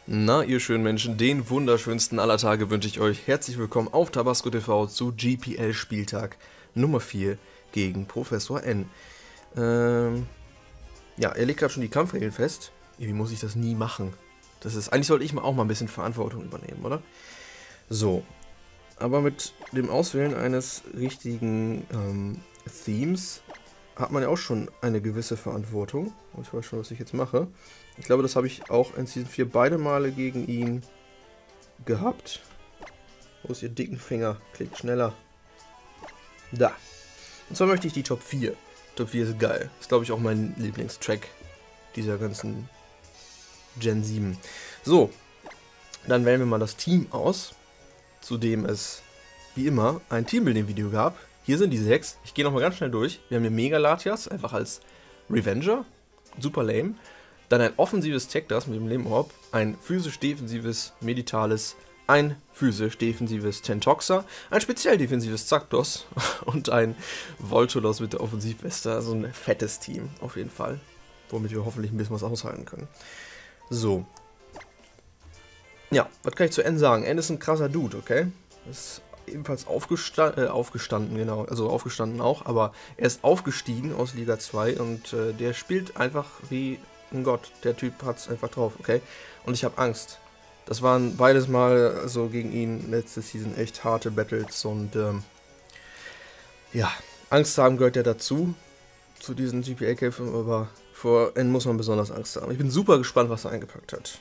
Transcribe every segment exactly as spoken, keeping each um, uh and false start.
Na, ihr schönen Menschen, den wunderschönsten aller Tage wünsche ich euch. Herzlich willkommen auf Tabasco T V zu G P L-Spieltag Nummer vier gegen Professor N. Ähm, ja, er legt gerade schon die Kampfregeln fest. Wie muss ich das nie machen? Das ist, eigentlich sollte ich mal auch mal ein bisschen Verantwortung übernehmen, oder? So, aber mit dem Auswählen eines richtigen ähm, Themes hat man ja auch schon eine gewisse Verantwortung. Ich weiß schon, was ich jetzt mache. Ich glaube, das habe ich auch in Season vier beide Male gegen ihn gehabt. Wo ist ihr dicken Finger? Klickt schneller. Da. Und zwar möchte ich die Top vier. Top vier ist geil. Ist, glaube ich, auch mein Lieblingstrack dieser ganzen Gen sieben. So, dann wählen wir mal das Team aus, zu dem es, wie immer, ein Teambuilding-Video gab. Hier sind die sechs. Ich gehe nochmal ganz schnell durch. Wir haben hier Mega Latias, einfach als Revenger. Super lame. Dann ein offensives Tektas mit dem Lehmorb. Ein physisch-defensives Meditales. Ein physisch-defensives Tentoxa. Ein speziell-defensives Zakdos. Und ein Voltolos mit der Offensivweste. Also ein fettes Team, auf jeden Fall. Womit wir hoffentlich ein bisschen was aushalten können. So. Ja, was kann ich zu N sagen? N ist ein krasser Dude, okay? Ist ebenfalls aufgesta äh, aufgestanden, genau, also aufgestanden auch, aber er ist aufgestiegen aus Liga zwei und äh, der spielt einfach wie ein Gott. Der Typ hat es einfach drauf, okay? Und ich habe Angst. Das waren beides Mal so gegen ihn letzte Season echt harte Battles und ähm, ja, Angst haben gehört ja dazu, zu diesen G P L-Kämpfen, aber vor N muss man besonders Angst haben. Ich bin super gespannt, was er eingepackt hat.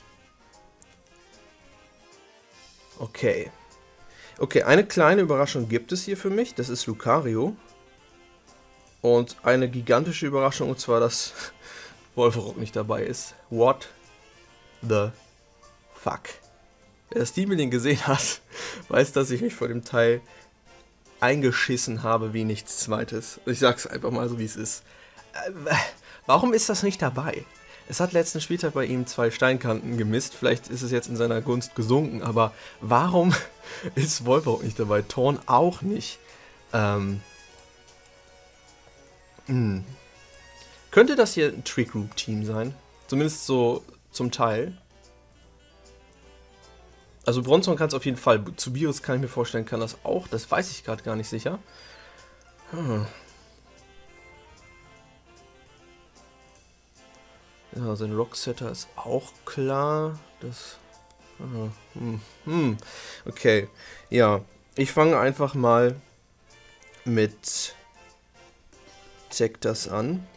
Okay. Okay, eine kleine Überraschung gibt es hier für mich. Das ist Lucario. Und eine gigantische Überraschung, und zwar, dass Wolverock nicht dabei ist. What the fuck? Wer das Teambuilding gesehen hat, weiß, dass ich mich vor dem Teil eingeschissen habe wie nichts Zweites. Ich sag's einfach mal so, wie es ist. Äh, warum ist das nicht dabei? Es hat letzten Spieltag bei ihm zwei Steinkanten gemisst. Vielleicht ist es jetzt in seiner Gunst gesunken, aber warum ist Wolverock nicht dabei? Thorn auch nicht. Ähm. Hm. Könnte das hier ein Trick Group Team sein? Zumindest so zum Teil. Also Bronzong kann es auf jeden Fall. Zubiris kann ich mir vorstellen, kann das auch. Das weiß ich gerade gar nicht sicher. Hm. Ja, sein Rocksetter ist auch klar. Das. Ah, hm, hm. Okay. Ja. Ich fange einfach mal mit Tektas an.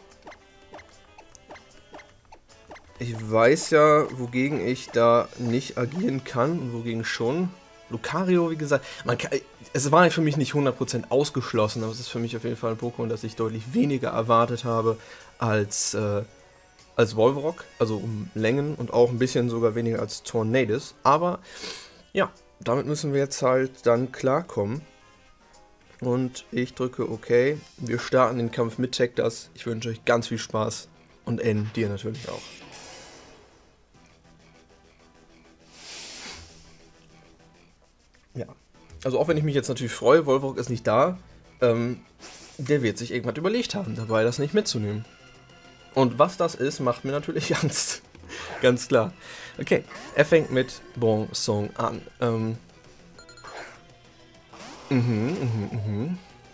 Ich weiß ja, wogegen ich da nicht agieren kann und wogegen schon. Lucario, wie gesagt, man kann, es war für mich nicht hundert Prozent ausgeschlossen, aber es ist für mich auf jeden Fall ein Pokémon, das ich deutlich weniger erwartet habe als. Äh, als Wolverock, also um Längen und auch ein bisschen sogar weniger als Tornadus. Aber ja, damit müssen wir jetzt halt dann klarkommen. Und ich drücke OK. Wir starten den Kampf mit Tektas. Ich wünsche euch ganz viel Spaß und N dir natürlich auch. Ja, also auch wenn ich mich jetzt natürlich freue, Wolverock ist nicht da, ähm, der wird sich irgendwas überlegt haben, dabei das nicht mitzunehmen. Und was das ist, macht mir natürlich Angst. Ganz klar. Okay, er fängt mit Bronzong an. Ähm. Mhm, mhm, mhm.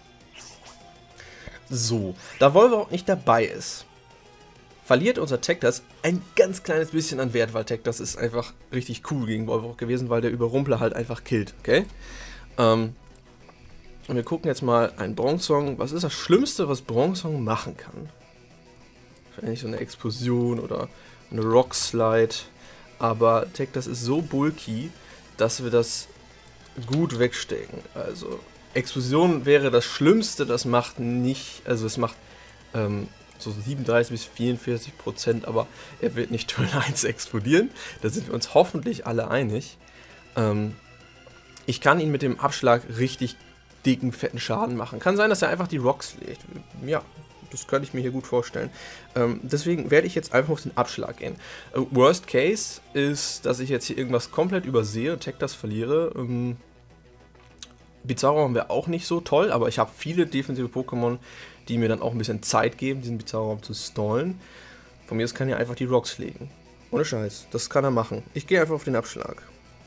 So, da Wolverock nicht dabei ist, verliert unser Tektas ein ganz kleines bisschen an Wert, weil Tektas ist einfach richtig cool gegen Wolverock gewesen, weil der Überrumpler halt einfach killt, okay? Ähm. Und wir gucken jetzt mal ein Bronzong. Was ist das Schlimmste, was Bronzong machen kann? Wahrscheinlich so eine Explosion oder eine Rockslide. Aber Tektas ist so bulky, dass wir das gut wegstecken. Also Explosion wäre das Schlimmste, das macht nicht, also es macht ähm, so siebenunddreißig bis vierundvierzig Prozent, aber er wird nicht Turn eins explodieren. Da sind wir uns hoffentlich alle einig. Ähm, ich kann ihn mit dem Abschlag richtig dicken, fetten Schaden machen. Kann sein, dass er einfach die Rocks legt. Ja. Das könnte ich mir hier gut vorstellen. Ähm, deswegen werde ich jetzt einfach auf den Abschlag gehen. Äh, Worst Case ist, dass ich jetzt hier irgendwas komplett übersehe und Tektas verliere. Ähm, Bizarro haben wir auch nicht so toll, aber ich habe viele defensive Pokémon, die mir dann auch ein bisschen Zeit geben, diesen Bizarro zu stallen. Von mir aus kann ich einfach die Rocks legen. Ohne Scheiß. Das kann er machen. Ich gehe einfach auf den Abschlag.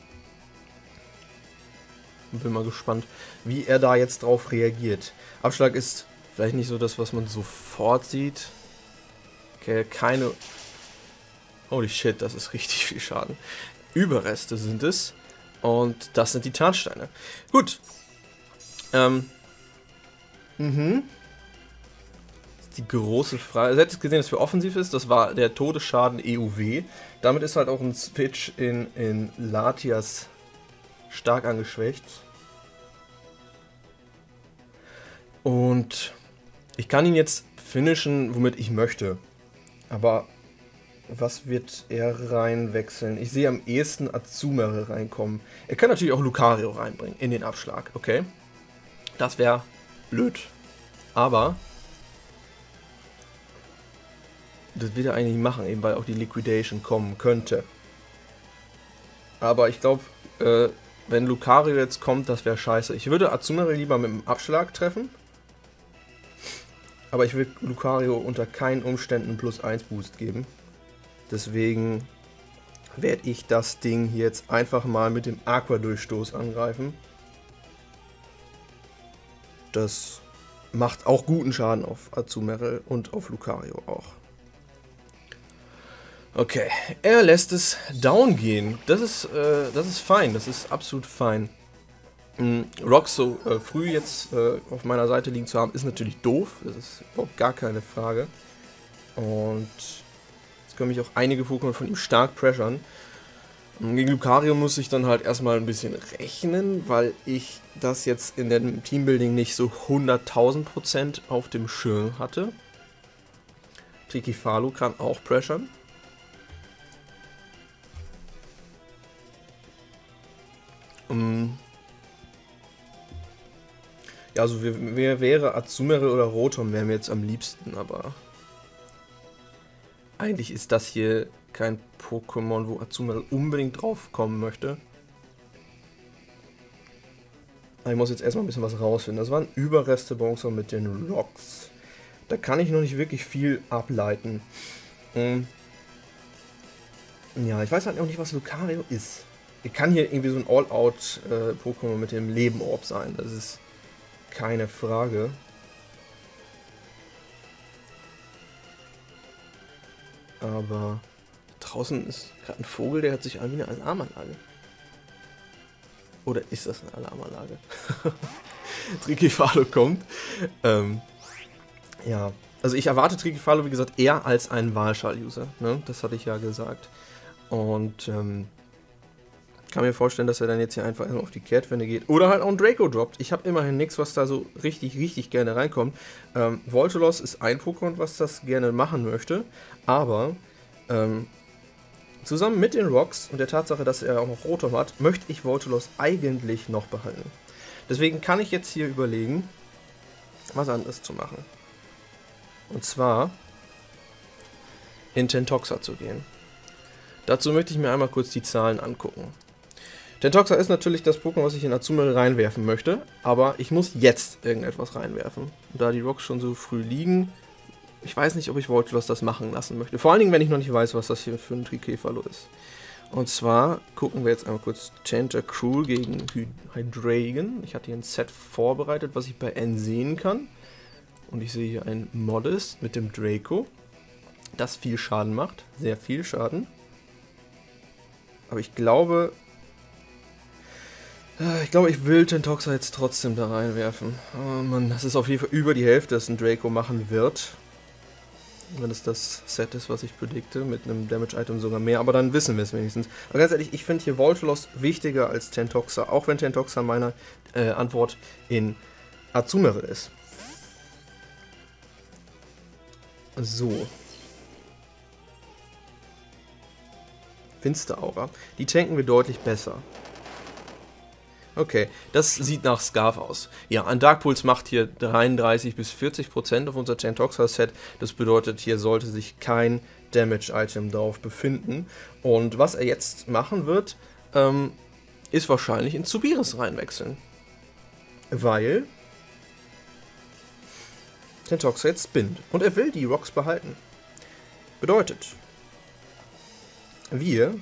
Bin mal gespannt, wie er da jetzt drauf reagiert. Abschlag ist vielleicht nicht so das, was man sofort sieht. Okay, keine... Holy shit, das ist richtig viel Schaden. Überreste sind es. Und das sind die Tarnsteine. Gut. Ähm. Mhm. Das ist die große Frage. Ihr hättet gesehen, dass für offensiv ist. Das war der Todesschaden E U W. Damit ist halt auch ein Switch in, in Latias stark angeschwächt. Und ich kann ihn jetzt finishen, womit ich möchte. Aber was wird er reinwechseln? Ich sehe am ehesten Azumare reinkommen. Er kann natürlich auch Lucario reinbringen in den Abschlag, okay? Das wäre blöd. Aber das wird er eigentlich nicht machen, eben weil auch die Liquidation kommen könnte. Aber ich glaube, äh, wenn Lucario jetzt kommt, das wäre scheiße. Ich würde Azumare lieber mit dem Abschlag treffen. Aber ich will Lucario unter keinen Umständen plus eins Boost geben. Deswegen werde ich das Ding hier jetzt einfach mal mit dem Aqua-Durchstoß angreifen. Das macht auch guten Schaden auf Azumare und auf Lucario auch. Okay, er lässt es down gehen. Das ist, äh, das ist fein, das ist absolut fein. Mhm. Rocks so äh, früh jetzt äh, auf meiner Seite liegen zu haben, ist natürlich doof. Das ist überhaupt gar keine Frage. Und jetzt können mich auch einige Pokémon von ihm stark pressern. Gegen Lucario muss ich dann halt erstmal ein bisschen rechnen, weil ich das jetzt in dem Teambuilding nicht so hunderttausend Prozent auf dem Schirm hatte. Trikifalo kann auch pressern. Um ja, also wer, wer wäre Azumare oder Rotom, wären mir jetzt am liebsten, aber eigentlich ist das hier kein Pokémon, wo Azumare unbedingt drauf kommen möchte. Aber ich muss jetzt erstmal ein bisschen was rausfinden. Das waren Überreste-Bronzer mit den Rocks. Da kann ich noch nicht wirklich viel ableiten. Hm. Ja, ich weiß halt auch nicht, was Lucario ist. Er kann hier irgendwie so ein All-Out-Pokémon äh, mit dem Lebenorb sein. Das ist keine Frage. Aber draußen ist gerade ein Vogel, der hat sich an wie eine Alarmanlage. Oder ist das eine Alarmanlage? Trikifalo kommt. Ähm, ja, also ich erwarte Trikifalo, wie gesagt, eher als einen Wahlschal-User. Ne? Das hatte ich ja gesagt. Und ähm, kann mir vorstellen, dass er dann jetzt hier einfach erstmal auf die Kehrtwende geht. Oder halt auch einen Draco droppt. Ich habe immerhin nichts, was da so richtig, richtig gerne reinkommt. Ähm, Voltolos ist ein Pokémon, was das gerne machen möchte. Aber ähm, zusammen mit den Rocks und der Tatsache, dass er auch noch Rotom hat, möchte ich Voltolos eigentlich noch behalten. Deswegen kann ich jetzt hier überlegen, was anderes zu machen. Und zwar in Tentoxa zu gehen. Dazu möchte ich mir einmal kurz die Zahlen angucken. Tentoxa ist natürlich das Pokémon, was ich in Azumare reinwerfen möchte, aber ich muss jetzt irgendetwas reinwerfen. Und da die Rocks schon so früh liegen, ich weiß nicht, ob ich Voltolos das machen lassen möchte. Vor allen Dingen, wenn ich noch nicht weiß, was das hier für ein Trikefalo ist. Und zwar gucken wir jetzt einmal kurz Tentacruel gegen Hydreigon. Ich hatte hier ein Set vorbereitet, was ich bei N sehen kann. Und ich sehe hier ein Modest mit dem Draco, das viel Schaden macht. Sehr viel Schaden. Aber ich glaube... Ich glaube, ich will Tentoxa jetzt trotzdem da reinwerfen. Oh Mann, das ist auf jeden Fall über die Hälfte, das ein Draco machen wird. Wenn es das Set ist, was ich predikte, mit einem Damage-Item sogar mehr. Aber dann wissen wir es wenigstens. Aber ganz ehrlich, ich finde hier Voltolos wichtiger als Tentoxa. Auch wenn Tentoxa meine äh, Antwort in Azumare ist. So. Finsteraura. Die tanken wir deutlich besser. Okay, das sieht nach Scarf aus. Ja, ein Dark Pulse macht hier dreiunddreißig bis vierzig Prozent auf unser Tentoxa-Set. Das bedeutet, hier sollte sich kein Damage-Item drauf befinden. Und was er jetzt machen wird, ähm, ist wahrscheinlich in Zubiris reinwechseln. Weil Tentoxa jetzt spinnt. Und er will die Rocks behalten. Bedeutet, Wir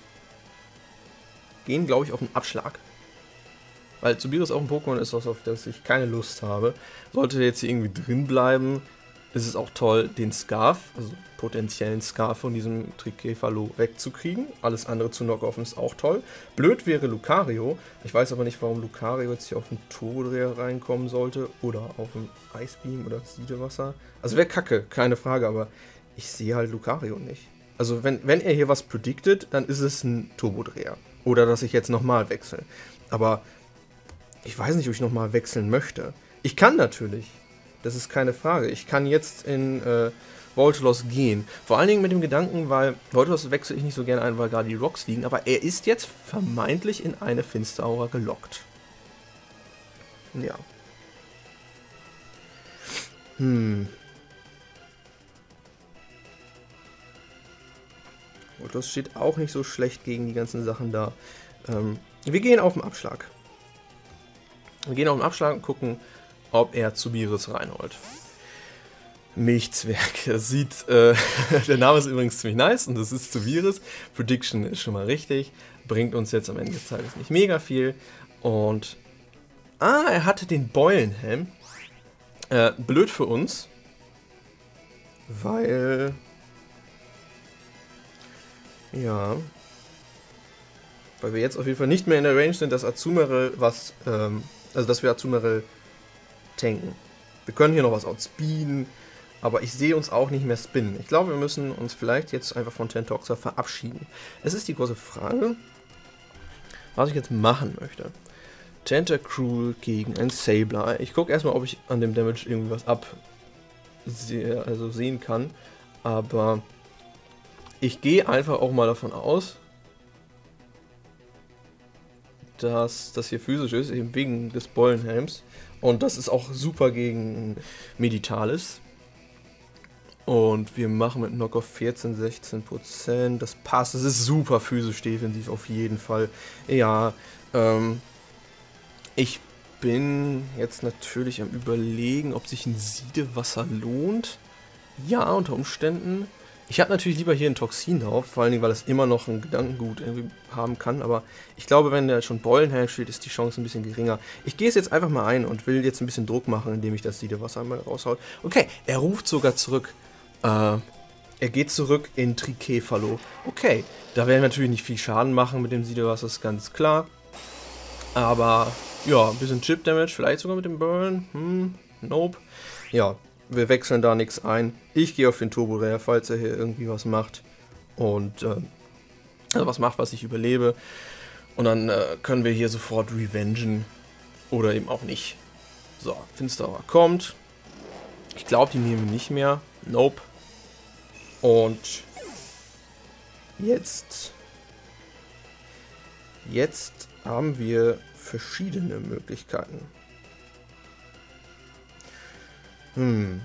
gehen, glaube ich, auf einen Abschlag. Weil Zubiris auch ein Pokémon ist, auf das ich keine Lust habe. Sollte der jetzt hier irgendwie drin bleiben, ist es auch toll, den Scarf, also potenziellen Scarf von diesem Trikefalo wegzukriegen. Alles andere zu knockoffen ist auch toll. Blöd wäre Lucario. Ich weiß aber nicht, warum Lucario jetzt hier auf den Turbodreher reinkommen sollte. Oder auf den Eisbeam oder Siedewasser. Also wäre kacke, keine Frage, aber ich sehe halt Lucario nicht. Also wenn, wenn er hier was predicted, dann ist es ein Turbodreher. Oder dass ich jetzt nochmal wechsle. Aber ich weiß nicht, ob ich nochmal wechseln möchte. Ich kann natürlich. Das ist keine Frage. Ich kann jetzt in äh, Voltolos gehen. Vor allen Dingen mit dem Gedanken, weil Voltolos wechsle ich nicht so gerne ein, weil gerade die Rocks liegen. Aber er ist jetzt vermeintlich in eine Finsteraura gelockt. Ja. Hm. Voltolos steht auch nicht so schlecht gegen die ganzen Sachen da. Ähm, wir gehen auf den Abschlag. Wir gehen auf den Abschlag und gucken, ob er Zubiris reinholt. Milchzwerg. Das sieht, äh, der Name ist übrigens ziemlich nice und das ist Zubiris. Prediction ist schon mal richtig. Bringt uns jetzt am Ende des Tages nicht mega viel. Und, ah, er hatte den Beulenhelm. Äh, blöd für uns. Weil, ja, weil wir jetzt auf jeden Fall nicht mehr in der Range sind, dass Azumarill was, ähm, also dass wir Azumarill tanken. Wir können hier noch was outspeeden, aber ich sehe uns auch nicht mehr spinnen. Ich glaube, wir müssen uns vielleicht jetzt einfach von Tentoxa verabschieden. Es ist die große Frage, was ich jetzt machen möchte. Tentacruel gegen ein Sableye. Ich gucke erstmal, ob ich an dem Damage irgendwie was ab also sehen kann, aber ich gehe einfach auch mal davon aus, dass das hier physisch ist, eben wegen des Beulenhelms. Und das ist auch super gegen Meditalis. Und wir machen mit Knockoff vierzehn, sechzehn Prozent. Das passt. Das ist super physisch defensiv auf jeden Fall. Ja, ähm, ich bin jetzt natürlich am Überlegen, ob sich ein Siedewasser lohnt. Ja, unter Umständen. Ich habe natürlich lieber hier ein Toxin drauf, vor allen Dingen, weil es immer noch ein Gedankengut irgendwie haben kann, aber ich glaube, wenn der schon Beulenhelm steht, ist die Chance ein bisschen geringer. Ich gehe es jetzt einfach mal ein und will jetzt ein bisschen Druck machen, indem ich das Siedewasser einmal raushaue. Okay, er ruft sogar zurück. Äh, er geht zurück in Trikefalo. Okay, da werden wir natürlich nicht viel Schaden machen mit dem Siedewasser, ist ganz klar. Aber, ja, ein bisschen Chip-Damage, vielleicht sogar mit dem Burn. Hm, nope. Ja. Wir wechseln da nichts ein. Ich gehe auf den Turbodreher, falls er hier irgendwie was macht. Und äh, also was macht, was ich überlebe. Und dann äh, können wir hier sofort revengen. Oder eben auch nicht. So, Finsteraura kommt. Ich glaube, die nehmen wir nicht mehr. Nope. Und jetzt. Jetzt haben wir verschiedene Möglichkeiten. Hm.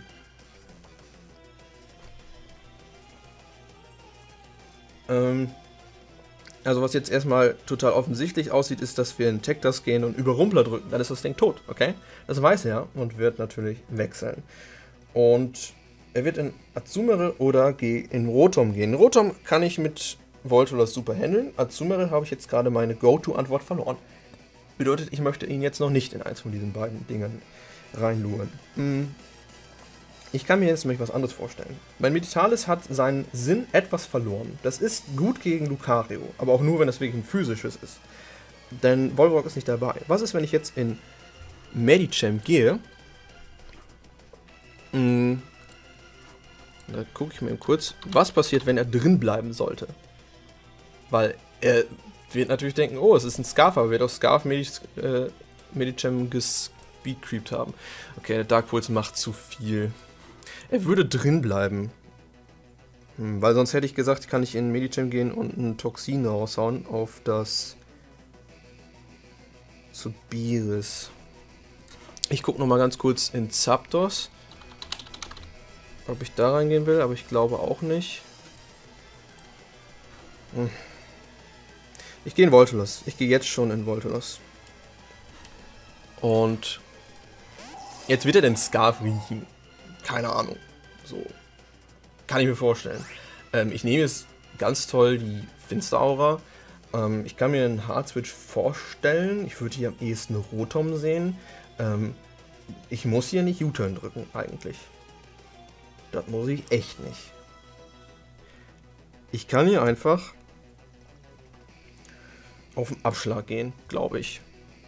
Ähm. Also was jetzt erstmal total offensichtlich aussieht, ist, dass wir in Tektas gehen und über Rumpler drücken. Dann ist das Ding tot, okay? Das weiß er und wird natürlich wechseln. Und er wird in Azumarill oder in Rotom gehen. Rotom kann ich mit Voltolos super handeln. Azumarill habe ich jetzt gerade meine Go-To-Antwort verloren. Bedeutet, ich möchte ihn jetzt noch nicht in eins von diesen beiden Dingen reinluren. Hm. Ich kann mir jetzt nämlich was anderes vorstellen. Mein Meditalis hat seinen Sinn etwas verloren. Das ist gut gegen Lucario, aber auch nur, wenn das wirklich ein physisches ist. Denn Volvorok ist nicht dabei. Was ist, wenn ich jetzt in Medicham gehe? Hm. Da gucke ich mir kurz, was passiert, wenn er drin bleiben sollte. Weil er wird natürlich denken, oh, es ist ein Scarf, aber wird auf Scarf Medic, äh, Medicham gespeedcreept haben. Okay, der Dark Pulse macht zu viel. Er würde drin bleiben. Hm, weil sonst hätte ich gesagt, kann ich in Medicham gehen und ein Toxin raushauen auf das Zubiris. Ich gucke nochmal ganz kurz in Zapdos, ob ich da reingehen will, aber ich glaube auch nicht. Hm. Ich gehe in Voltolos. Ich gehe jetzt schon in Voltolos. Und jetzt wird er den Scarf riechen. Keine Ahnung. So. Kann ich mir vorstellen. Ähm, ich nehme es ganz toll die Finsteraura. Ähm, ich kann mir einen Hard-Switch vorstellen. Ich würde hier am ehesten Rotom sehen. Ähm, ich muss hier nicht U-Turn drücken, eigentlich. Das muss ich echt nicht. Ich kann hier einfach auf den Abschlag gehen, glaube ich.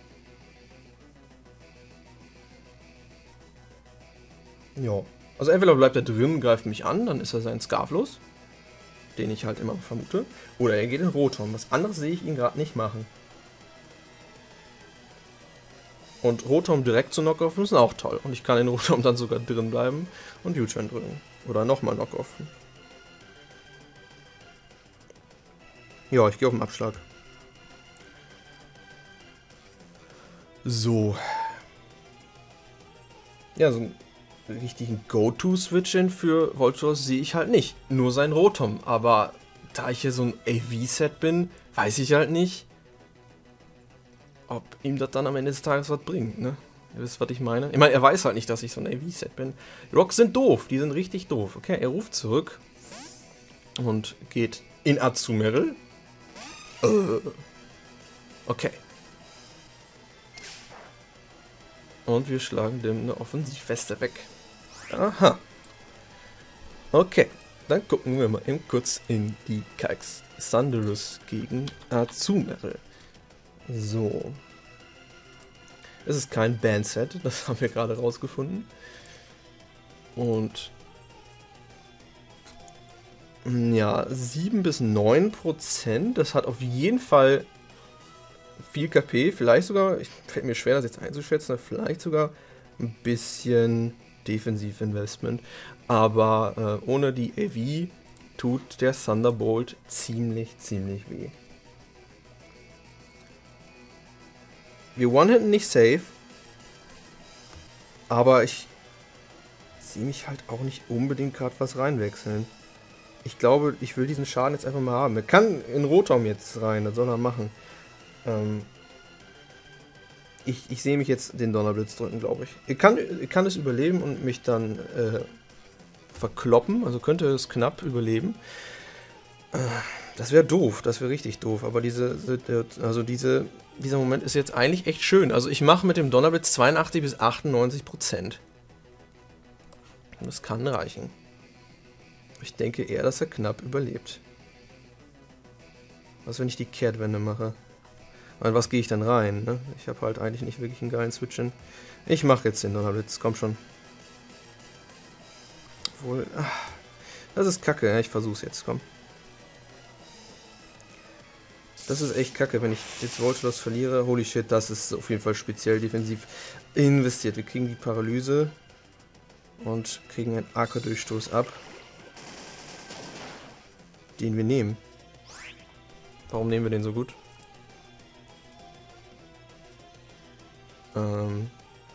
Ja. Also entweder bleibt er drin, greift mich an, dann ist er sein Scarf los, den ich halt immer vermute. Oder er geht in Rotom. Was anderes sehe ich ihn gerade nicht machen. Und Rotom direkt zu Knockoffen ist auch toll. Und ich kann in Rotom dann sogar drin bleiben und U-Turn drücken. Oder nochmal Knockoffen. Ja, ich gehe auf den Abschlag. So. Ja, so einen richtigen Go-To-Switch-In für Voltros sehe ich halt nicht. Nur sein Rotom. Aber da ich hier so ein A V-Set bin, weiß ich halt nicht, ob ihm das dann am Ende des Tages was bringt, ne? Ihr wisst, was ich meine? Ich meine, er weiß halt nicht, dass ich so ein A V-Set bin. Die Rocks sind doof, die sind richtig doof. Okay, er ruft zurück und geht in Azumarill. Uh. Okay. Und wir schlagen dem eine Offensivweste weg. Aha. Okay, dann gucken wir mal eben kurz in die Kalks. Thunderous gegen Azumarill. So. Es ist kein Bandset, das haben wir gerade rausgefunden. Und ja, sieben bis neun Prozent, das hat auf jeden Fall viel K P, vielleicht sogar, ich fällt mir schwer, das jetzt einzuschätzen, vielleicht sogar ein bisschen Defensiv-Investment. Aber äh, ohne die A V tut der Thunderbolt ziemlich, ziemlich weh. Wir one-hitten nicht safe, aber ich sehe mich halt auch nicht unbedingt gerade was reinwechseln. Ich glaube, ich will diesen Schaden jetzt einfach mal haben. Er kann in Rotom jetzt rein, das soll er machen. Ähm ich, ich sehe mich jetzt den Donnerblitz drücken, glaube ich. Ich kann, ich kann es überleben und mich dann äh, verkloppen, also könnte es knapp überleben. Äh, das wäre doof, das wäre richtig doof, aber diese, also diese, dieser Moment ist jetzt eigentlich echt schön. Also ich mache mit dem Donnerblitz zweiundachtzig bis achtundneunzig Prozent. Das kann reichen. Ich denke eher, dass er knapp überlebt. Was, wenn ich die Kehrtwende mache? Weil was gehe ich dann rein? Ne? Ich habe halt eigentlich nicht wirklich einen geilen Switch-In. Ich mache jetzt den Donnerblitz, komm schon. Obwohl, ach, das ist kacke, ja, ich versuch's jetzt, komm. Das ist echt kacke, wenn ich jetzt Voltros verliere. Holy shit, das ist auf jeden Fall speziell defensiv investiert. Wir kriegen die Paralyse und kriegen einen Aqua-Durchstoß ab, den wir nehmen. Warum nehmen wir den so gut? Ähm.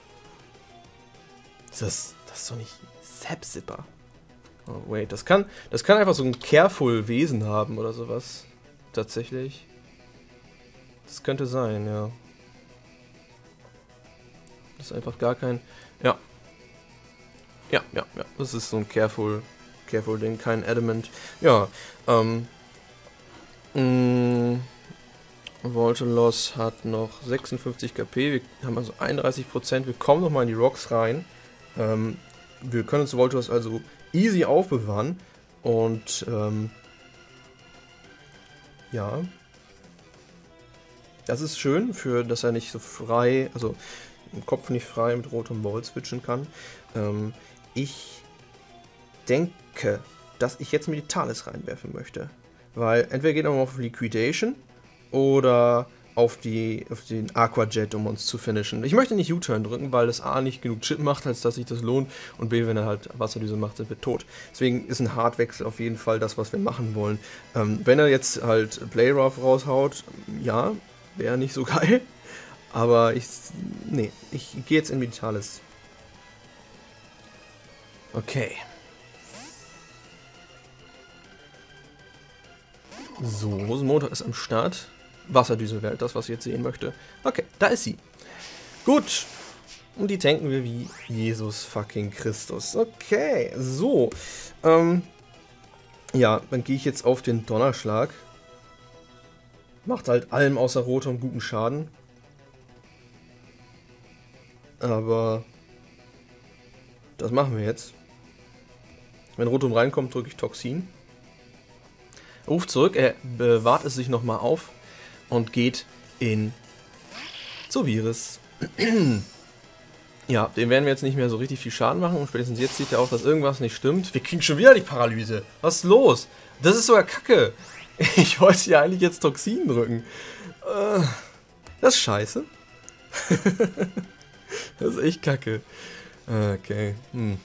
Das, das ist doch nicht Zap-Zipper. Oh, wait, das kann, das kann einfach so ein Careful-Wesen haben oder sowas. Tatsächlich. Das könnte sein, ja. Das ist einfach gar kein... Ja. Ja, ja, ja. Das ist so ein Careful... Careful-Ding, kein Adamant. Ja, ähm... Mh, Voltolos hat noch sechsundfünfzig K P, wir haben also einunddreißig Prozent, wir kommen nochmal in die Rocks rein. Ähm, wir können uns Voltolos also easy aufbewahren und ähm, ja, das ist schön, für dass er nicht so frei, also im Kopf nicht frei mit Rotom Ball switchen kann. Ähm, ich denke, dass ich jetzt Militalis reinwerfen möchte, weil entweder geht er mal auf Liquidation oder auf, die, auf den Aqua Jet, um uns zu finishen. Ich möchte nicht U-Turn drücken, weil das A nicht genug Chip macht, als dass sich das lohnt, und B, wenn er halt Wasserdüse macht, sind wir tot. Deswegen ist ein Hardwechsel auf jeden Fall das, was wir machen wollen. Ähm, wenn er jetzt halt Playrough raushaut, ja, wäre nicht so geil, aber ich, nee, ich gehe jetzt in Militalis. Okay. So, Rosenmontag ist am Start. Wasserdüse wäre das, was ich jetzt sehen möchte. Okay, da ist sie. Gut. Und die tanken wir wie Jesus fucking Christus. Okay, so. Ähm, Ja, dann gehe ich jetzt auf den Donnerschlag. Macht halt allem außer Rotom guten Schaden. Aber das machen wir jetzt. Wenn Rotom reinkommt, drücke ich Toxin. Ruft zurück, er bewahrt es sich nochmal auf und geht in Zoviris. Ja, dem werden wir jetzt nicht mehr so richtig viel Schaden machen und spätestens jetzt sieht er auch, dass irgendwas nicht stimmt. Wir kriegen schon wieder die Paralyse. Was ist los? Das ist sogar Kacke. Ich wollte ja eigentlich jetzt Toxin drücken. Das ist scheiße. Das ist echt Kacke. Okay. Hm.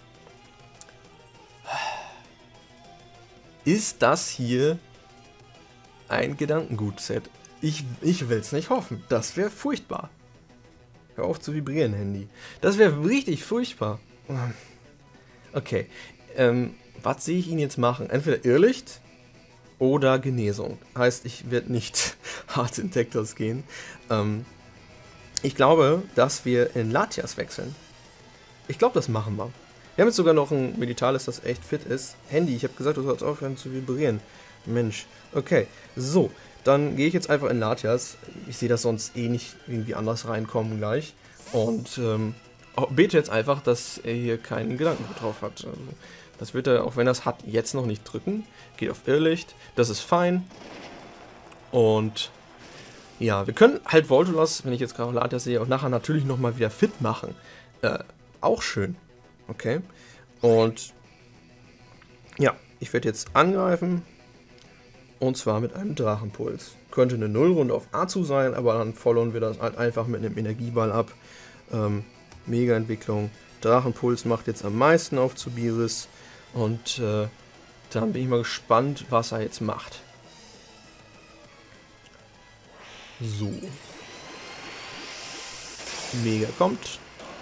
Ist das hier ein Gedankengut-Set? Ich, ich will es nicht hoffen. Das wäre furchtbar. Hör auf zu vibrieren, Handy. Das wäre richtig furchtbar. Okay. Ähm, was sehe ich ihn jetzt machen? Entweder Irrlicht oder Genesung. Heißt, ich werde nicht hart in Tektos gehen. Ähm, ich glaube, dass wir in Latias wechseln. Ich glaube, das machen wir. Wir haben jetzt sogar noch ein Meditalis, das echt fit ist. Handy, ich habe gesagt, du sollst aufhören zu vibrieren. Mensch. Okay. So. Dann gehe ich jetzt einfach in Latias. Ich sehe das sonst eh nicht irgendwie anders reinkommen gleich. Und ähm, bete jetzt einfach, dass er hier keinen Gedankengut drauf hat. Also, das wird er, auch wenn er es hat, jetzt noch nicht drücken. Geht auf Irrlicht. Das ist fein. Und ja, wir können halt Voltolas, wenn ich jetzt gerade Latias sehe, auch nachher natürlich nochmal wieder fit machen. Äh, auch schön. Okay. Und ja, ich werde jetzt angreifen. Und zwar mit einem Drachenpuls. Könnte eine Nullrunde auf Azu sein, aber dann followern wir das halt einfach mit einem Energieball ab. Ähm, Mega-Entwicklung. Drachenpuls macht jetzt am meisten auf Zoviris. Und äh, dann bin ich mal gespannt, was er jetzt macht. So. Mega kommt.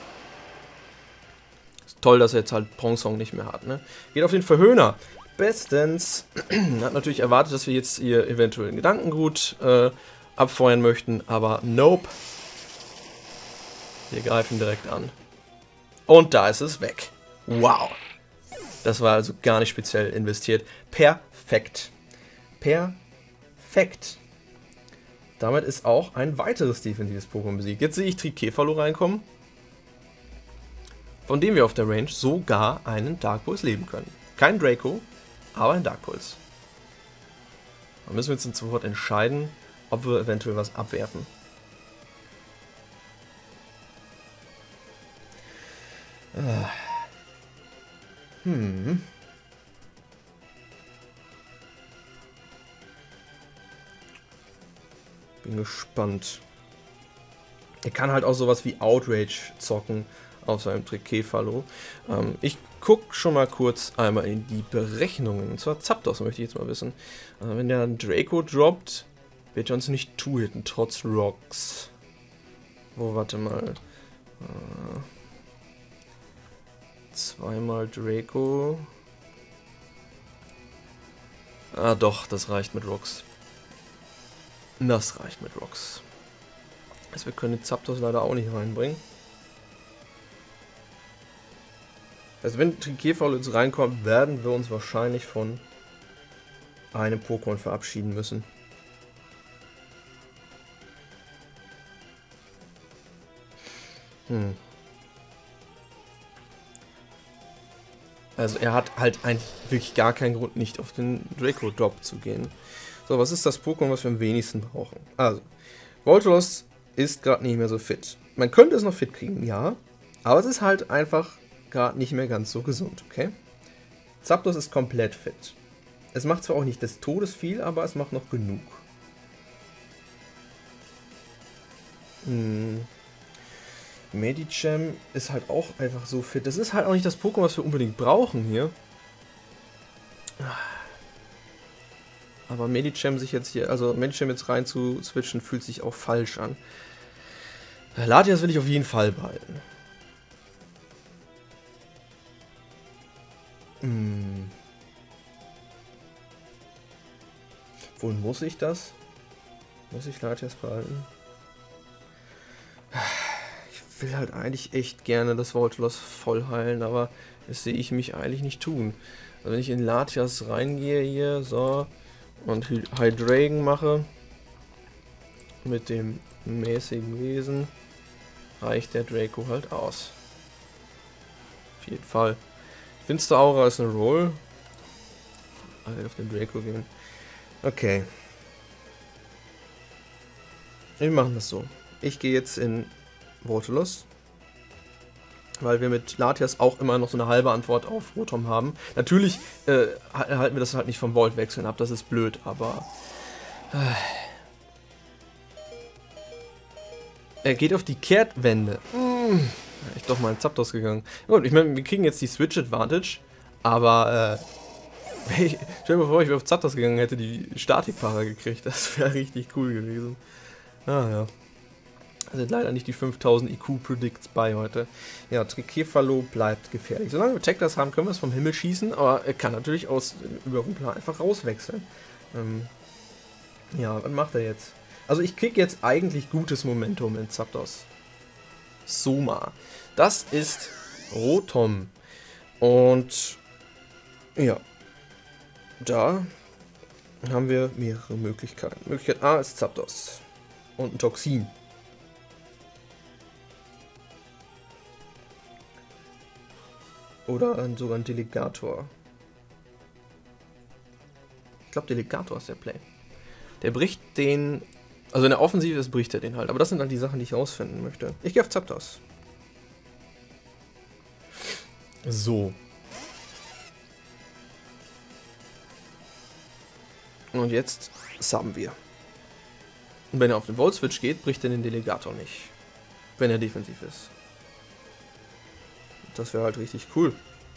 Ist toll, dass er jetzt halt Bronzong nicht mehr hat, ne? Geht auf den Verhöhner. Bestens. Hat natürlich erwartet, dass wir jetzt hier eventuell ein Gedankengut äh, abfeuern möchten, aber nope. Wir greifen direkt an. Und da ist es weg. Wow. Das war also gar nicht speziell investiert. Perfekt. Perfekt. Damit ist auch ein weiteres defensives Pokémon besiegt. Jetzt sehe ich Trikefalo reinkommen, von dem wir auf der Range sogar einen Dark Pulse leben können. Kein Draco, aber ein Dark Pulse. Dann müssen wir uns jetzt sofort entscheiden, ob wir eventuell was abwerfen. Ah. Hm. Bin gespannt. Er kann halt auch sowas wie Outrage zocken auf seinem Trikefalo. Ähm, ich gucke schon mal kurz einmal in die Berechnungen. Und zwar Zapdos möchte ich jetzt mal wissen. Äh, wenn der einen Draco droppt, wird er uns nicht two-hitten, trotz Rocks. Wo, warte mal. Äh, zweimal Draco. Ah doch, das reicht mit Rocks. Das reicht mit Rocks. Also wir können den Zapdos leider auch nicht reinbringen. Also wenn Trikefalo jetzt reinkommt, werden wir uns wahrscheinlich von einem Pokémon verabschieden müssen. Hm. Also er hat halt eigentlich wirklich gar keinen Grund, nicht auf den Draco-Drop zu gehen. So, was ist das Pokémon, was wir am wenigsten brauchen? Also, Voltolos ist gerade nicht mehr so fit. Man könnte es noch fit kriegen, ja. Aber es ist halt einfach gerade nicht mehr ganz so gesund, okay? Zapdos ist komplett fit. Es macht zwar auch nicht des Todes viel, aber es macht noch genug. Hm. Medicham ist halt auch einfach so fit. Das ist halt auch nicht das Pokémon, was wir unbedingt brauchen hier. Aber Medicham sich jetzt hier, also Medicham jetzt rein zu switchen, fühlt sich auch falsch an. Latias will ich auf jeden Fall behalten. Hm. Wohl muss ich das? Muss ich Latias behalten? Ich will halt eigentlich echt gerne das Voltolos voll heilen, aber das sehe ich mich eigentlich nicht tun. Also wenn ich in Latias reingehe hier, so, und Hydreigon mache, mit dem mäßigen Wesen, reicht der Draco halt aus. Auf jeden Fall. Finster Aura ist eine Roll. Also auf den Draco gehen. Okay. Wir machen das so. Ich gehe jetzt in Voltolos, weil wir mit Latias auch immer noch so eine halbe Antwort auf Rotom haben. Natürlich äh, halten wir das halt nicht vom Volt wechseln ab, das ist blöd, aber... Äh, er geht auf die Kehrtwende. Hm, ich doch mal in Zapdos gegangen. Gut, ich meine, wir kriegen jetzt die Switch Advantage, aber... Äh, Hey, stell dir mal vor, ich wäre auf Zapdos gegangen, hätte die Statik-Para gekriegt. Das wäre richtig cool gewesen. Ah ja. Da sind leider nicht die fünftausend I Q-Predicts bei heute. Ja, Trikefalo bleibt gefährlich. Solange wir Checkers haben, können wir es vom Himmel schießen, aber er kann natürlich aus Überrumpler einfach rauswechseln. Ähm, ja, was macht er jetzt? Also ich kriege jetzt eigentlich gutes Momentum in Zapdos. Soma. Das ist Rotom. Und ja. Da haben wir mehrere Möglichkeiten. Möglichkeit A ist Zapdos. Und ein Toxin. Oder ein, sogar ein Delegator. Ich glaube, Delegator ist der Play. Der bricht den... Also in der Offensive ist, bricht er den halt. Aber das sind dann die Sachen, die ich rausfinden möchte. Ich gehe auf Zapdos. So. Und jetzt subben wir. Und wenn er auf den Volt-Switch geht, bricht er den Delegator nicht. Wenn er defensiv ist. Das wäre halt richtig cool.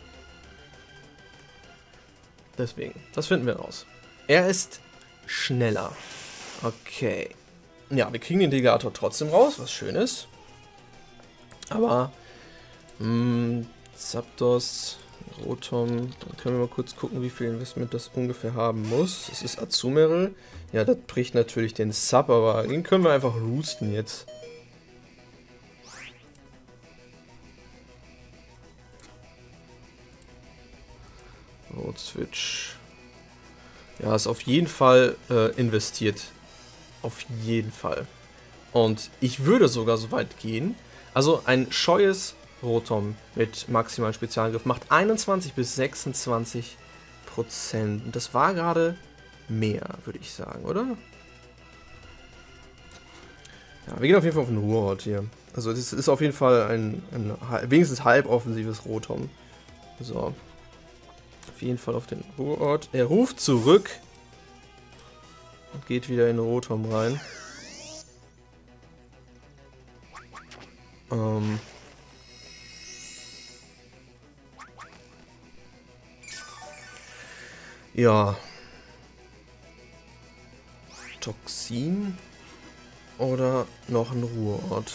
Deswegen, das finden wir raus. Er ist schneller. Okay. Ja, wir kriegen den Delegator trotzdem raus, was schön ist. Aber, mh, Zapdos... Rotom, dann können wir mal kurz gucken, wie viel Investment das ungefähr haben muss. Es ist Azumarill. Ja, das bricht natürlich den Sub, aber den können wir einfach roosten jetzt. Road Switch. Ja, ist auf jeden Fall äh, investiert. Auf jeden Fall. Und ich würde sogar so weit gehen. Also ein scheues Rotom mit maximalen Spezialangriff macht einundzwanzig bis sechsundzwanzig Prozent. Und das war gerade mehr, würde ich sagen, oder? Ja, wir gehen auf jeden Fall auf den Ruhrort hier. Also das ist auf jeden Fall ein, ein wenigstens halb offensives Rotom. So. Auf jeden Fall auf den Ruhrort. Er ruft zurück. Und geht wieder in Rotom rein. Ähm... Ja. Toxin oder noch ein Ruhrort?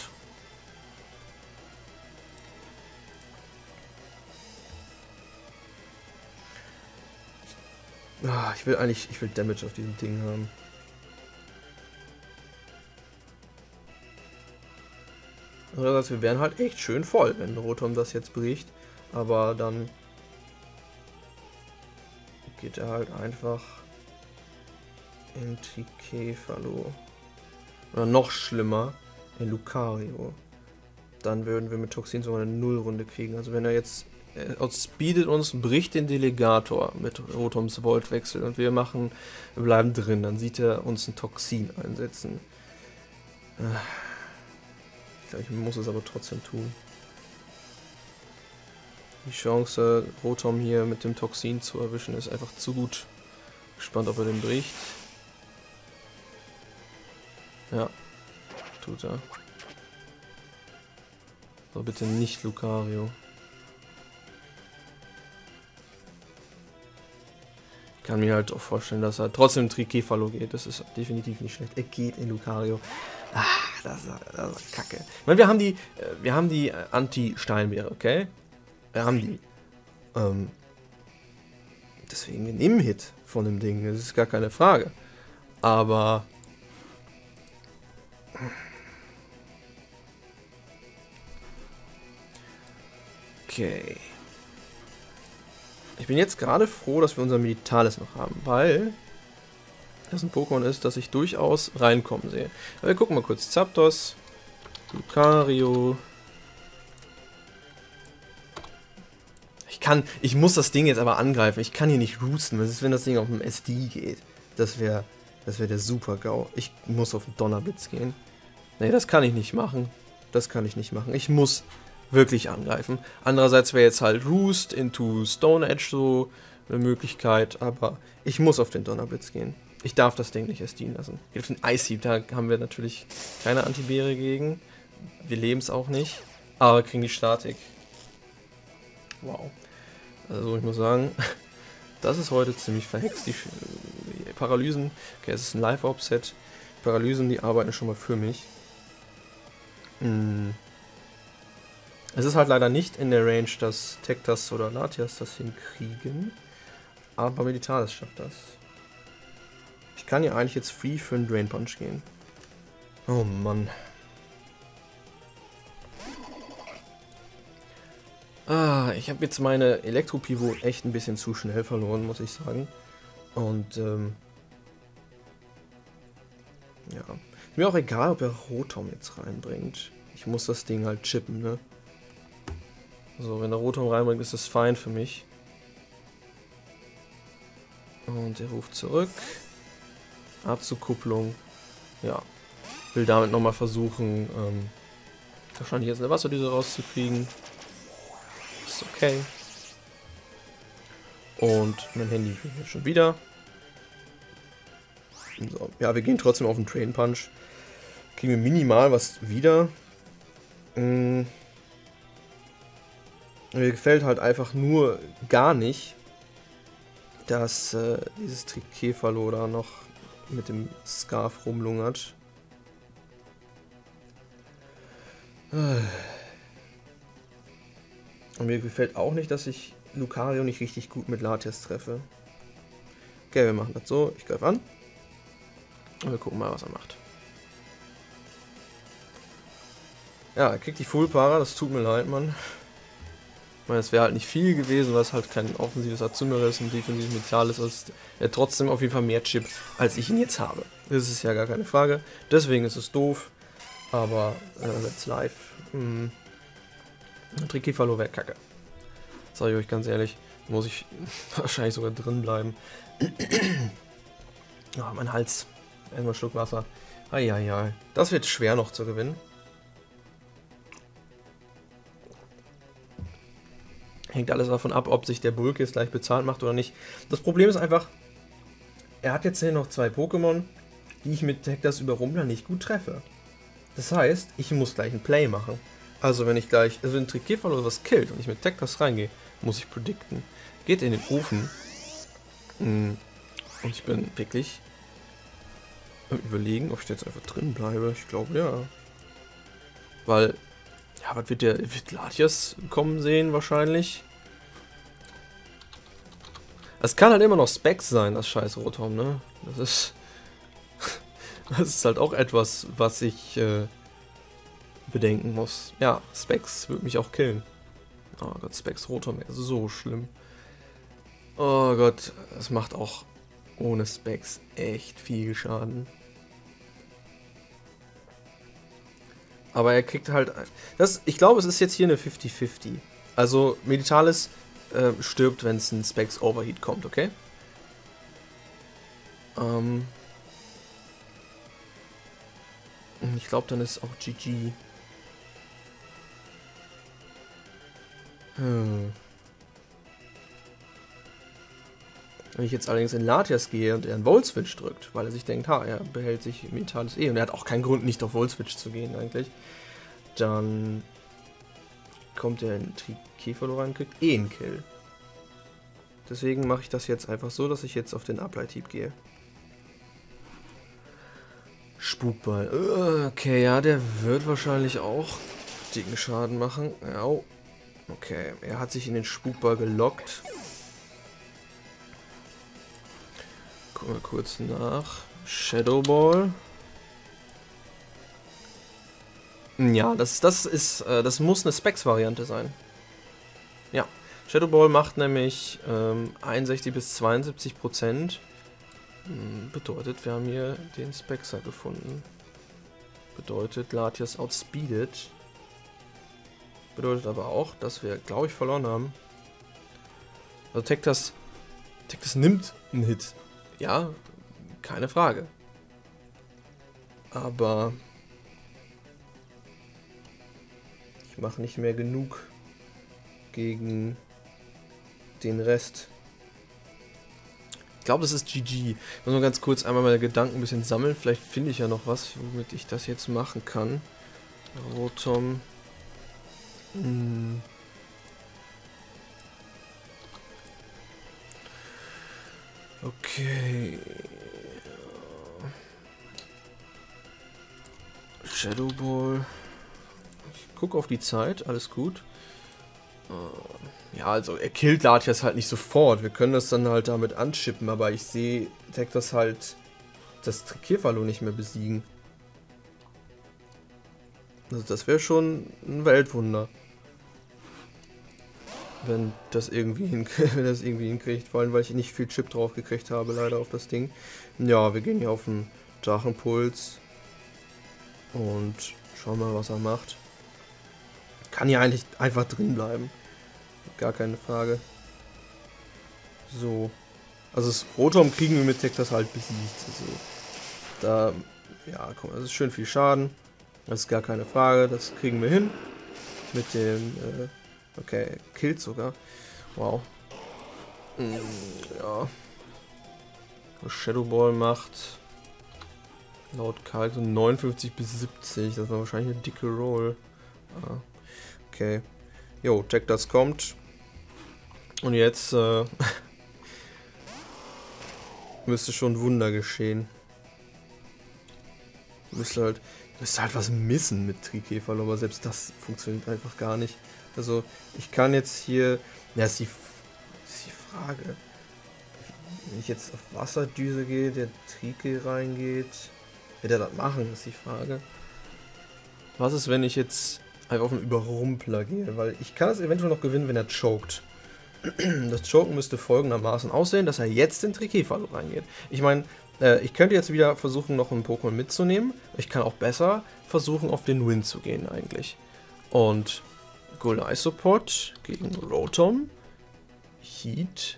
Ah, ich will eigentlich, ich will Damage auf diesem Ding haben. Oder das, wir wären halt echt schön voll, wenn Rotom das jetzt bricht. Aber dann geht er halt einfach in Trikefalo. Oder noch schlimmer, in Lucario. Dann würden wir mit Toxin sogar eine Nullrunde kriegen. Also wenn er jetzt äh, outspeedet uns, bricht den Delegator mit Rotoms Voltwechsel und wir machen, wir bleiben drin, dann sieht er uns ein Toxin einsetzen. Ich glaube, ich muss es aber trotzdem tun. Die Chance, Rotom hier mit dem Toxin zu erwischen, ist einfach zu gut. Gespannt, ob er den bricht. Ja, tut er. So, bitte nicht Lucario. Ich kann mir halt auch vorstellen, dass er trotzdem Trikefalo geht. Das ist definitiv nicht schlecht. Er geht in Lucario. Ah, das ist, das ist Kacke. Ich meine, wir haben die, wir haben die Anti-Steinbeere, okay? Wir haben die. Ähm, deswegen wir nehmen Hit von dem Ding. Das ist gar keine Frage. Aber okay. Ich bin jetzt gerade froh, dass wir unser Militalis noch haben, weil das ein Pokémon ist, das ich durchaus reinkommen sehe. Aber wir gucken mal kurz. Zapdos, Lucario. Ich kann, ich muss das Ding jetzt aber angreifen. Ich kann hier nicht roosten. Was ist, wenn das Ding auf dem S D geht? Das wäre das wäre der Super-GAU. Ich muss auf den Donnerblitz gehen. Nee, das kann ich nicht machen. Das kann ich nicht machen. Ich muss wirklich angreifen. Andererseits wäre jetzt halt Roost into Stone Edge so eine Möglichkeit, aber ich muss auf den Donnerblitz gehen. Ich darf das Ding nicht S D lassen. Auf den Ice Heap, da haben wir natürlich keine Antibeere gegen. Wir leben es auch nicht, aber kriegen die Statik. Wow. Also ich muss sagen, das ist heute ziemlich verhext. Die Paralysen, okay, es ist ein Live-Op-Set. Paralysen, die arbeiten schon mal für mich. Hm. Es ist halt leider nicht in der Range, dass Tektas oder Latias das hinkriegen. Aber Militaris schafft das. Ich kann ja eigentlich jetzt free für einen Drain Punch gehen. Oh Mann. Ah, ich habe jetzt meine Elektro-Pivot echt ein bisschen zu schnell verloren, muss ich sagen. Und, ähm... ja. Ist mir auch egal, ob er Rotom jetzt reinbringt. Ich muss das Ding halt chippen, ne? So, wenn der Rotom reinbringt, ist das fein für mich. Und er ruft zurück. Abzukupplung. Ja. Will damit nochmal versuchen, ähm, wahrscheinlich jetzt eine Wasserdüse rauszukriegen. Ist okay. Und mein Handy jetzt schon wieder. So. Ja, wir gehen trotzdem auf den Drain Punch. Kriegen wir minimal was wieder. Hm. Mir gefällt halt einfach nur gar nicht, dass äh, dieses Trikefalo da noch mit dem Scarf rumlungert. Und mir gefällt auch nicht, dass ich Lucario nicht richtig gut mit Latias treffe. Okay, wir machen das so. Ich greife an. Und wir gucken mal, was er macht. Ja, er kriegt die Full-Para. Das tut mir leid, Mann. Ich meine, es wäre halt nicht viel gewesen, weil es halt kein offensives Azumarill ist und defensives Militalis ist. Er hat trotzdem auf jeden Fall mehr Chip, als ich ihn jetzt habe. Das ist ja gar keine Frage. Deswegen ist es doof. Aber äh, let's live. Hm. Trikefalo wäre kacke. Sag ich euch ganz ehrlich. Muss ich wahrscheinlich sogar drin bleiben. Oh, mein Hals. Einmal einen Schluck Wasser. Eieiei. Das wird schwer noch zu gewinnen. Hängt alles davon ab, ob sich der Bulk jetzt gleich bezahlt macht oder nicht. Das Problem ist einfach, er hat jetzt hier noch zwei Pokémon, die ich mit Tektas Überrumpler nicht gut treffe. Das heißt, ich muss gleich ein Play machen. Also wenn ich gleich, also wenn ein Trikefalo oder was killt und ich mit Tektas reingehe, muss ich predikten. Geht in den Ofen. Und ich bin wirklich am Überlegen, ob ich jetzt einfach drin bleibe. Ich glaube ja. Weil, ja, was wird der, wird Latias kommen sehen wahrscheinlich? Es kann halt immer noch Specs sein, das scheiß Rotom, ne? Das ist, das ist halt auch etwas, was ich äh, bedenken muss. Ja, Specs würde mich auch killen. Oh Gott, Specs Rotom wäre so schlimm. Oh Gott, es macht auch ohne Specs echt viel Schaden. Aber er kriegt halt... Das, ich glaube, es ist jetzt hier eine fifty fifty. Also Militalis äh, stirbt, wenn es ein Specs Overheat kommt, okay? Ähm... Ich glaube, dann ist auch G G. Hm. Wenn ich jetzt allerdings in Latias gehe und er einen Volt-Switch drückt, weil er sich denkt, ha, er behält sich Militalis eh und er hat auch keinen Grund, nicht auf Volt-Switch zu gehen eigentlich, dann kommt er in Trikefalo rein und kriegt eh einen Kill. Deswegen mache ich das jetzt einfach so, dass ich jetzt auf den Uplight-Heap gehe. Spukball. Okay, ja, der wird wahrscheinlich auch dicken Schaden machen. Ja, okay, er hat sich in den Spukball gelockt. Gucken wir kurz nach. Shadow Ball. Ja, das, das ist, äh, das muss eine Specs-Variante sein. Ja, Shadow Ball macht nämlich ähm, einundsechzig bis zweiundsiebzig Prozent. Hm, bedeutet, wir haben hier den Spexer gefunden. Bedeutet, Latias outspeedet. Bedeutet aber auch, dass wir, glaube ich, verloren haben. Also Tektas, Tektas nimmt einen Hit. Ja, keine Frage. Aber ich mache nicht mehr genug gegen den Rest. Ich glaube, das ist G G. Ich muss mal ganz kurz einmal meine Gedanken ein bisschen sammeln. Vielleicht finde ich ja noch was, womit ich das jetzt machen kann. Rotom. Hm. Okay. Shadow Ball. Ich gucke auf die Zeit, alles gut. Ja, also er killt Latias halt nicht sofort. Wir können das dann halt damit anschippen, aber ich sehe Tektas halt das Kefalo nicht mehr besiegen. Also das wäre schon ein Weltwunder. Wenn das irgendwie hin wenn das irgendwie hinkriegt, vor allem weil ich nicht viel Chip drauf gekriegt habe, leider auf das Ding. Ja, wir gehen hier auf den Drachenpuls und schauen mal, was er macht. Kann hier eigentlich einfach drin bleiben. Gar keine Frage. So. Also das Rotom kriegen wir mit Tektas halt besiegt. Also da, ja, komm, das ist schön viel Schaden. Das ist gar keine Frage. Das kriegen wir hin. Mit dem, äh, okay, killt sogar. Wow. Mm, ja. Shadow Ball macht laut Kalk so neunundfünfzig bis siebzig. Das war wahrscheinlich eine dicke Roll. Ah, okay. Jo, Tektas kommt. Und jetzt äh, müsste schon Wunder geschehen. Müsste halt, müsste halt was missen mit Trikefalo, aber selbst das funktioniert einfach gar nicht. Also ich kann jetzt hier, ja, ist die, ist die Frage, wenn ich jetzt auf Wasserdüse gehe, der Trike reingeht, wird er das machen, ist die Frage. Was ist, wenn ich jetzt einfach auf einen Überrumpler gehe, weil ich kann es eventuell noch gewinnen, wenn er choked. Das Choken müsste folgendermaßen aussehen, dass er jetzt in Trikefalo reingeht. Ich meine, äh, ich könnte jetzt wieder versuchen, noch einen Pokémon mitzunehmen. Ich kann auch besser versuchen, auf den Win zu gehen eigentlich. Und Golisopod gegen Rotom. Heat.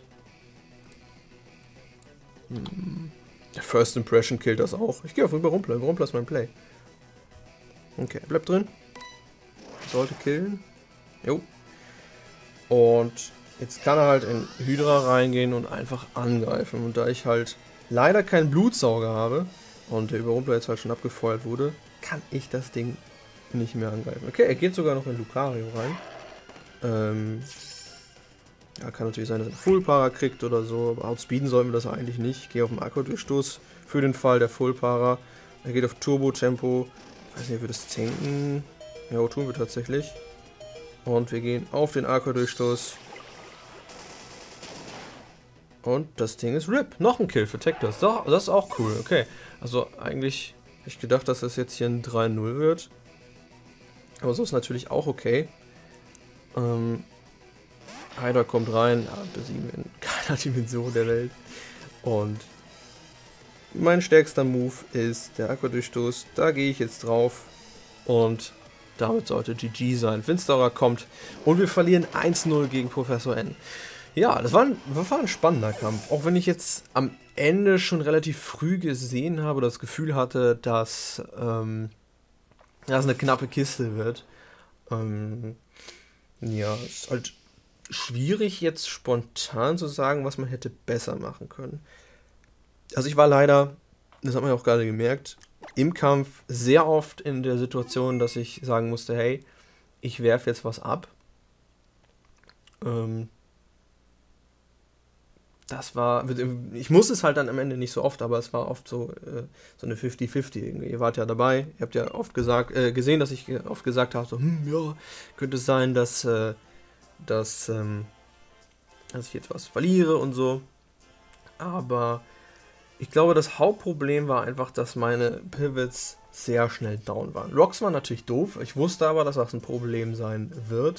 Hm. Der First Impression killt das auch. Ich gehe auf Überrumpler. Überrumpler ist mein Play. Okay, bleibt drin. Sollte killen. Jo. Und jetzt kann er halt in Hydra reingehen und einfach angreifen. Und da ich halt leider keinen Blutsauger habe und der Überrumpler jetzt halt schon abgefeuert wurde, kann ich das Ding nicht mehr angreifen. Okay, er geht sogar noch in Lucario rein. Ähm, ja, kann natürlich sein, dass er einen Full-Para kriegt oder so, aber outspeeden sollten wir das eigentlich nicht. Ich gehe auf den Akkudurchstoß für den Fall der Full-Para. Er geht auf Turbo-Tempo. Ich weiß nicht, ob wir das tanken. Ja, tun wir tatsächlich. Und wir gehen auf den Akkudurchstoß. Und das Ding ist R I P. Noch ein Kill für Tektas. Das ist auch cool. Okay. Also eigentlich hätte ich gedacht, dass das jetzt hier ein drei null wird. Aber so ist natürlich auch okay. Ähm, Hydra kommt rein. Ja, besiegen wir in keiner Dimension der Welt. Und mein stärkster Move ist der Akkudurchstoß. Da gehe ich jetzt drauf. Und damit sollte G G sein. Finsterer kommt. Und wir verlieren eins null gegen Professor N. Ja, das war, ein, das war ein spannender Kampf. Auch wenn ich jetzt am Ende schon relativ früh gesehen habe, das Gefühl hatte, dass ähm, das eine knappe Kiste wird. Ähm, ja, es ist halt schwierig jetzt spontan zu sagen, was man hätte besser machen können. Also ich war leider, das hat man ja auch gerade gemerkt, im Kampf sehr oft in der Situation, dass ich sagen musste, hey, ich werfe jetzt was ab. Ähm, Das war, ich muss es halt dann am Ende nicht so oft, aber es war oft so, äh, so eine fünfzig fünfzig irgendwie. Ihr wart ja dabei, ihr habt ja oft gesagt, äh, gesehen, dass ich oft gesagt habe, so, hm, ja, könnte es sein, dass, äh, dass, ähm, dass ich jetzt was verliere und so. Aber ich glaube, das Hauptproblem war einfach, dass meine Pivots sehr schnell down waren. Rocks war natürlich doof, ich wusste aber, dass das ein Problem sein wird.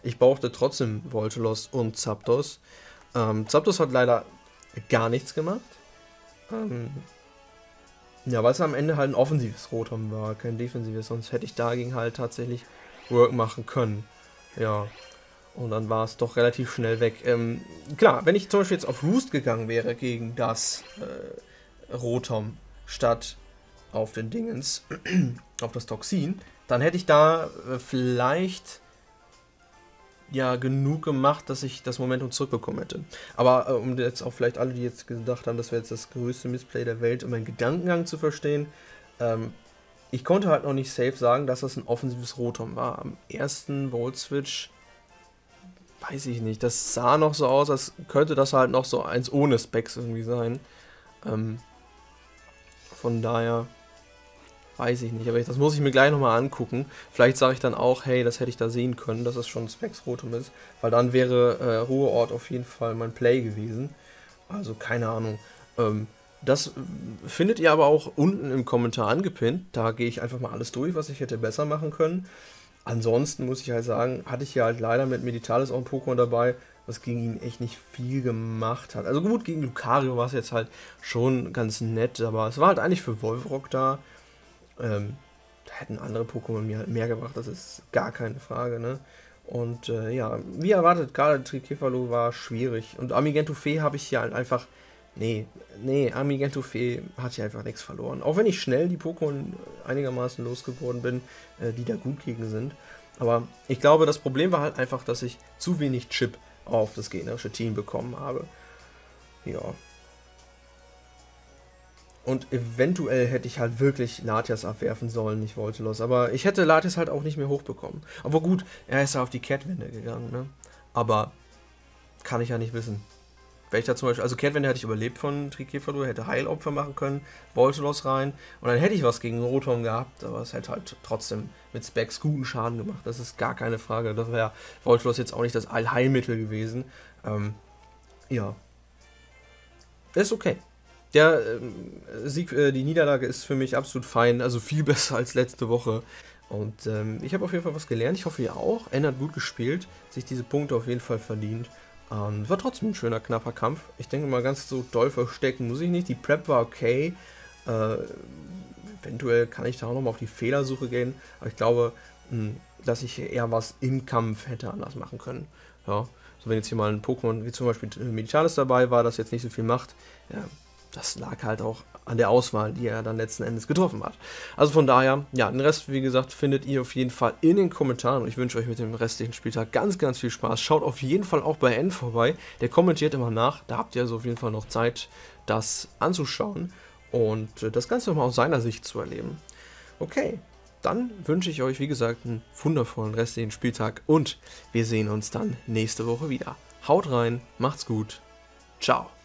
Ich brauchte trotzdem Voltolos und Zapdos. Ähm, Zapdos hat leider gar nichts gemacht. Ähm, ja, weil es am Ende halt ein offensives Rotom war, kein defensives. Sonst hätte ich dagegen halt tatsächlich Work machen können. Ja. Und dann war es doch relativ schnell weg. Ähm, klar, wenn ich zum Beispiel jetzt auf Roost gegangen wäre gegen das äh, Rotom statt auf den Dingens, auf das Toxin, dann hätte ich da äh, vielleicht ja genug gemacht, dass ich das Momentum zurückbekommen hätte. Aber äh, um jetzt auch vielleicht alle, die jetzt gedacht haben, das wäre jetzt das größte Missplay der Welt, um meinen Gedankengang zu verstehen, ähm, ich konnte halt noch nicht safe sagen, dass das ein offensives Rotom war. Am ersten Volt Switch weiß ich nicht, das sah noch so aus, als könnte das halt noch so eins ohne Specs irgendwie sein. Ähm, von daher weiß ich nicht, aber das muss ich mir gleich nochmal angucken. Vielleicht sage ich dann auch, hey, das hätte ich da sehen können, dass es schon Specs Rotom ist, weil dann wäre äh, Ruheort auf jeden Fall mein Play gewesen. Also keine Ahnung. Ähm, das findet ihr aber auch unten im Kommentar angepinnt. Da gehe ich einfach mal alles durch, was ich hätte besser machen können. Ansonsten muss ich halt sagen, hatte ich ja halt leider mit Meditalis auch ein Pokémon dabei, was gegen ihn echt nicht viel gemacht hat. Also gut, gegen Lucario war es jetzt halt schon ganz nett, aber es war halt eigentlich für Wolfrock da. Ähm, da hätten andere Pokémon mir halt mehr gebracht, das ist gar keine Frage, ne? Und äh, ja, wie erwartet, gerade Trikefalo war schwierig. Und Amigentoufé habe ich ja halt einfach... Nee, nee, Amigentoufé hat hier einfach nichts verloren. Auch wenn ich schnell die Pokémon einigermaßen losgeworden bin, äh, die da gut gegen sind. Aber ich glaube, das Problem war halt einfach, dass ich zu wenig Chip auf das gegnerische Team bekommen habe. Ja. Und eventuell hätte ich halt wirklich Latias abwerfen sollen, nicht Voltolos. Aber ich hätte Latias halt auch nicht mehr hochbekommen. Aber gut, er ist ja auf die Kehrtwende gegangen, ne? Aber kann ich ja nicht wissen. Wäre ich da zum Beispiel, also Kehrtwende hätte ich überlebt von Trikefalo, hätte Heilopfer machen können, Voltolos rein. Und dann hätte ich was gegen Rotom gehabt, aber es hätte halt trotzdem mit Specs guten Schaden gemacht. Das ist gar keine Frage. Das wäre Voltolos jetzt auch nicht das Allheilmittel gewesen. Ähm, ja. Das ist okay. Der äh, Sieg, äh, die Niederlage ist für mich absolut fein, also viel besser als letzte Woche. Und ähm, ich habe auf jeden Fall was gelernt, ich hoffe ihr auch. N hat gut gespielt, sich diese Punkte auf jeden Fall verdient. Ähm, war trotzdem ein schöner, knapper Kampf. Ich denke mal, ganz so doll verstecken muss ich nicht. Die Prep war okay. Äh, eventuell kann ich da auch nochmal auf die Fehlersuche gehen. Aber ich glaube, mh, dass ich eher was im Kampf hätte anders machen können. Ja, so wenn jetzt hier mal ein Pokémon wie zum Beispiel Meditalis dabei war, das jetzt nicht so viel macht, ja, das lag halt auch an der Auswahl, die er dann letzten Endes getroffen hat. Also von daher, ja, den Rest, wie gesagt, findet ihr auf jeden Fall in den Kommentaren. Und ich wünsche euch mit dem restlichen Spieltag ganz, ganz viel Spaß. Schaut auf jeden Fall auch bei N vorbei. Der kommentiert immer nach. Da habt ihr also auf jeden Fall noch Zeit, das anzuschauen und das Ganze nochmal aus seiner Sicht zu erleben. Okay, dann wünsche ich euch, wie gesagt, einen wundervollen restlichen Spieltag und wir sehen uns dann nächste Woche wieder. Haut rein, macht's gut, ciao.